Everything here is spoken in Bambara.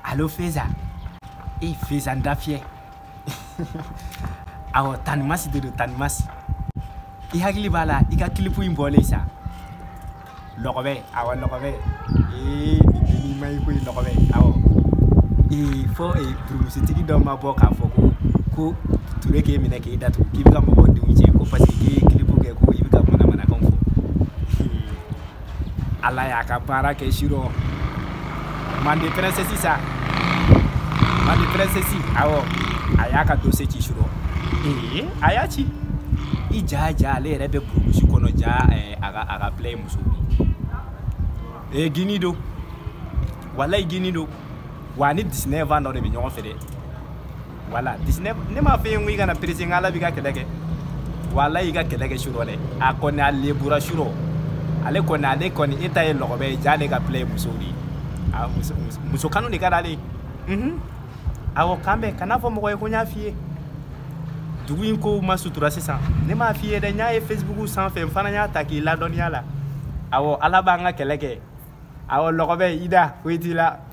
Allo Feza. Feza ndafie. Awo tanmasi de tanmasi. Hakili bala ika klipu imbole sa. Lokobe, awo lokobe. Ni mai ko lokobe. Awo. Fo publicity do ma boka foko ko ture ke mina ke datu kibika mo bondi uche ko pasiki klipu ke ko ibika mana mana konfo. Ala ya ka para ke shiro. Mande princesse sa. Mande princesse awo ayaka dose chi shiro. Ayachi. Ijaja le rebe production kono ja aga play muso. Gini do. Wallahi gini do. Wani 19 ans no de ñoo fede. Voilà, 19 ne ma fe ngi gana pressing ngala bi ga keleke. Wallahi ga keleke shiro le. A ko na lebura shiro. Ale ko na le ko ni eta e lokobe jale ga play musori. A muso kanu ni kada le. Awo kambe kana fo mo ko nya fie. Duguin ko masutura sisan. Ne ma fie de nya e Facebook sans fe fana nya taki la donia la. Awo alaba nga keleke. Awo lokobe ida ko itila